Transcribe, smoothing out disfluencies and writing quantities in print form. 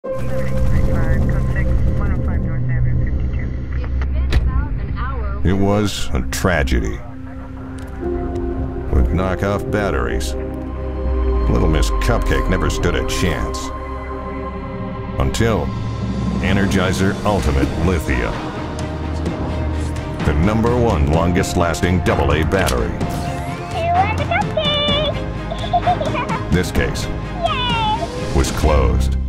It was a tragedy. With knockoff batteries, Little Miss Cupcake never stood a chance. Until Energizer Ultimate Lithium. The #1 longest-lasting AA battery. You want the cupcake? This case Yay! was closed.